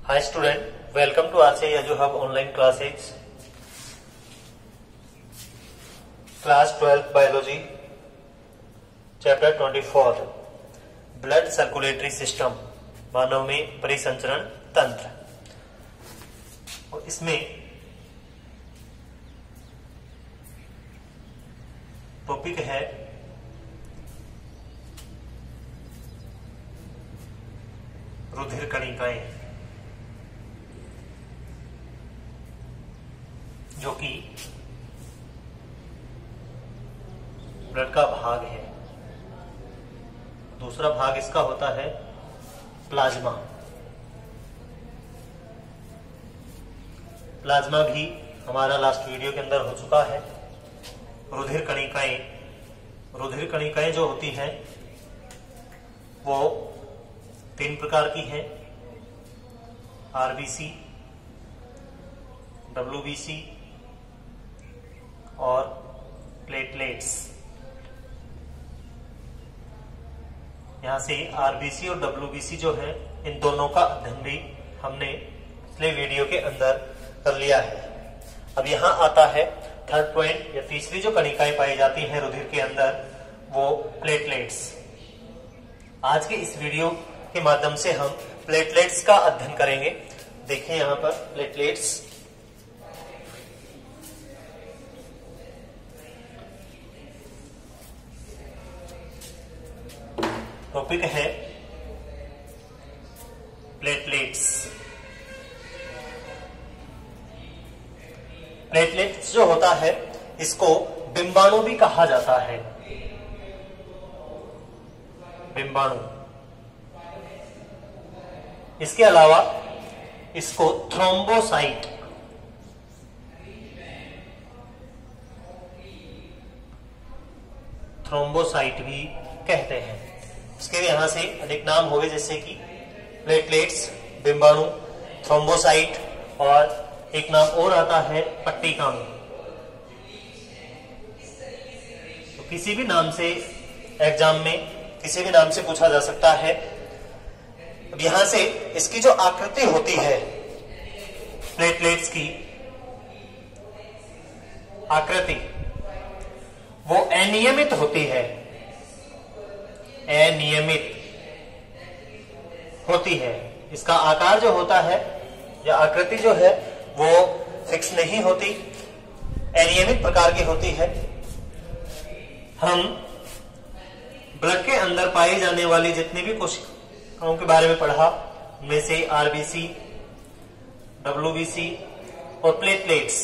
Hi student, welcome to RC Yaju Hub online classes. Class 12 Biology, Chapter 24, Blood Circulatory System, मानव में परिसंचरण तंत्र। और इसमें टॉपिक है रुधिर कणिकाएं, जो कि ब्लड का भाग है। दूसरा भाग इसका होता है प्लाज्मा। प्लाज्मा भी हमारा लास्ट वीडियो के अंदर हो चुका है। रुधिर कणिकाएं जो होती हैं वो 3 प्रकार की हैं, आरबीसी, डब्ल्यूबीसी और प्लेटलेट्स। यहां से आरबीसी और डब्ल्यूबीसी जो है, इन दोनों का अध्ययन भी हमने पिछले वीडियो के अंदर कर लिया है। अब यहां आता है थर्ड पॉइंट, या तीसरी जो कणिकाएं पाई जाती हैं रुधिर के अंदर, वो प्लेटलेट्स। आज के इस वीडियो के माध्यम से हम प्लेटलेट्स का अध्ययन करेंगे। देखें यहां पर प्लेटलेट्स। टॉपिक है प्लेटलेट्स। प्लेटलेट्स जो होता है, इसको बिंबाणु भी कहा जाता है। बिंबाणु। इसके अलावा इसको थ्रोम्बोसाइट, भी कहते हैं। इसके यहां से अनेक नाम हो गए, जैसे कि प्लेटलेट्स, बिंबाणु, थ्रोम्बोसाइट, और एक नाम और आता है पट्टिकाणु। तो किसी भी नाम से एग्जाम में किसी भी नाम से पूछा जा सकता है। अब यहां से इसकी जो आकृति होती है, प्लेटलेट्स की आकृति, वो अनियमित होती है। अनियमित होती है। इसका आकार जो होता है या आकृति जो है, वो फिक्स नहीं होती, अनियमित प्रकार की होती है। हम ब्लड के अंदर पाई जाने वाली जितनी भी कोशिकाओं के बारे में पढ़ा, उनमें से आरबीसी, डब्ल्यूबीसी और प्लेटलेट्स,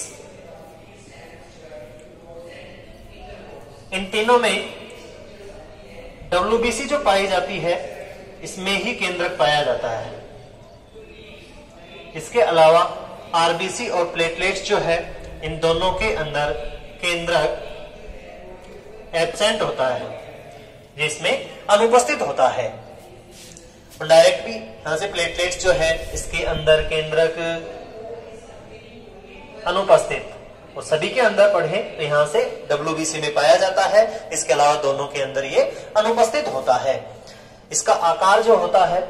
इन तीनों में डब्ल्यूबीसी जो पाई जाती है, इसमें ही केंद्रक पाया जाता है। इसके अलावा आरबीसी और प्लेटलेट्स जो है, इन दोनों के अंदर केंद्रक एब्सेंट होता है, जिसमें अनुपस्थित होता है। और डायरेक्ट भी यहां से प्लेटलेट्स जो है, इसके अंदर केंद्रक अनुपस्थित, और सभी के अंदर पढ़े तो यहां से डब्ल्यूबीसी में पाया जाता है। इसके अलावा दोनों के अंदर ये अनुपस्थित होता है। इसका आकार जो होता है,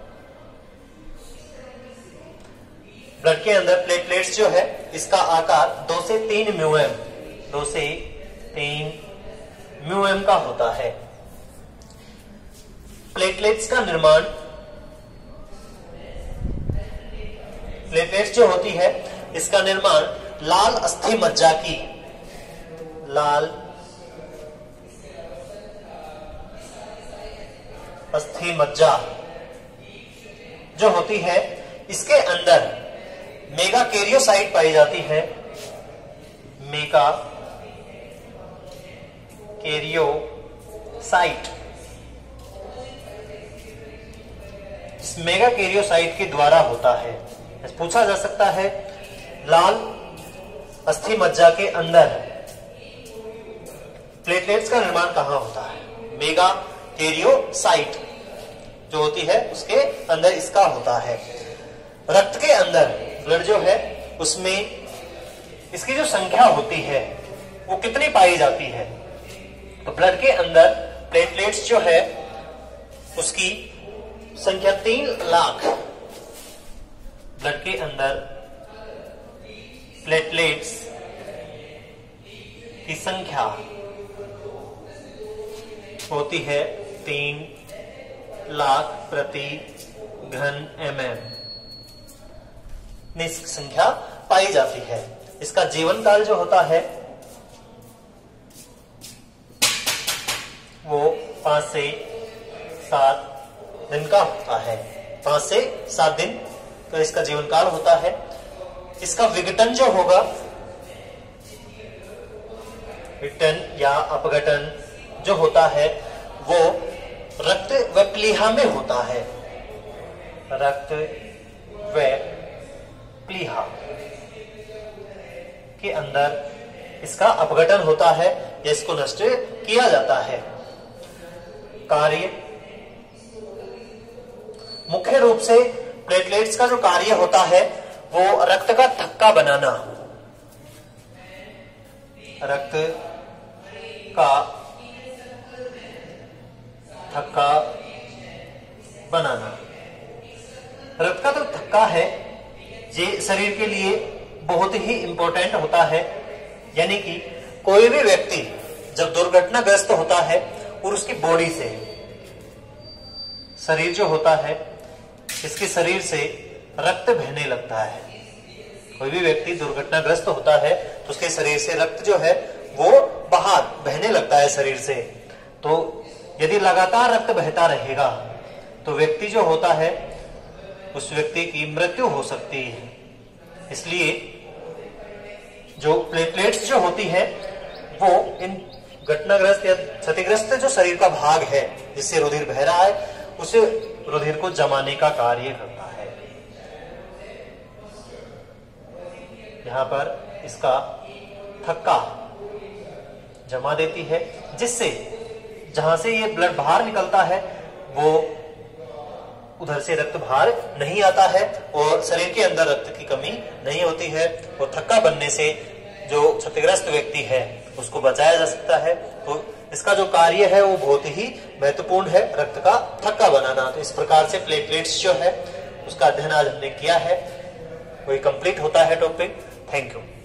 ब्लड के अंदर प्लेटलेट्स जो है, इसका आकार 2 से 3 म्यूएम, 2 से 3 म्यूएम का होता है। प्लेटलेट्स का निर्माण, प्लेटलेट्स जो होती है, इसका निर्माण लाल अस्थि मज्जा की, लाल अस्थि मज्जा जो होती है, इसके अंदर मेगा कैरियोसाइट पाई जाती है। Megakaryocyte. इस मेगा कैरियोसाइट के द्वारा होता है। पूछा जा सकता है, लाल अस्थि मज्जा के अंदर प्लेटलेट्स का निर्माण कहां होता है? मेगा कैरियोसाइट जो होती है, उसके अंदर इसका होता है। रक्त के अंदर, ब्लड जो है, उसमें इसकी जो संख्या होती है, वो कितनी पाई जाती है? तो ब्लड के अंदर प्लेटलेट्स जो है, उसकी संख्या 3 लाख ब्लड के अंदर प्लेटलेट्स की संख्या होती है 3 लाख प्रति घन mm इसकी संख्या पाई जाती है। इसका जीवन काल जो होता है वो 5 से 7 दिन का होता है। 5 से 7 दिन का इसका जीवन काल होता है। इसका विघटन जो होगा, विघटन या अपघटन जो होता है वो रक्त व प्लीहा में होता है। रक्त व प्लीहा के अंदर इसका अपघटन होता है या इसको नष्ट किया जाता है। कार्य मुख्य रूप से प्लेटलेट्स का जो कार्य होता है वो रक्त का थक्का बनाना, रक्त का थक्का बनाना। रक्त का जो थक्का है ये शरीर के लिए बहुत ही इंपॉर्टेंट होता है। यानी कि कोई भी व्यक्ति जब दुर्घटनाग्रस्त होता है और उसकी बॉडी से, शरीर जो होता है इसके शरीर से रक्त बहने लगता है। कोई भी व्यक्ति दुर्घटनाग्रस्त होता है तो उसके शरीर से रक्त जो है वो बाहर बहने लगता है शरीर से। तो यदि लगातार रक्त बहता रहेगा तो व्यक्ति जो होता है उस व्यक्ति की मृत्यु हो सकती है। इसलिए जो प्लेटलेट्स जो होती है वो इन घटनाग्रस्त या क्षतिग्रस्त जो शरीर का भाग है जिससे रुधिर बह रहा है उस रुधिर को जमाने का कार्य करता है। यहाँ पर इसका थक्का जमा देती है जिससे जहां से ये ब्लड बाहर निकलता है वो उधर से रक्त बाहर नहीं आता है और शरीर के अंदर रक्त की कमी नहीं होती है और थक्का बनने से जो क्षतिग्रस्त व्यक्ति है उसको बचाया जा सकता है। तो इसका जो कार्य है वो बहुत ही महत्वपूर्ण है, रक्त का थक्का बनाना। तो इस प्रकार से प्लेटलेट्स जो है उसका अध्ययन आज हमने किया है। वही कंप्लीट होता है टॉपिक। Thank you.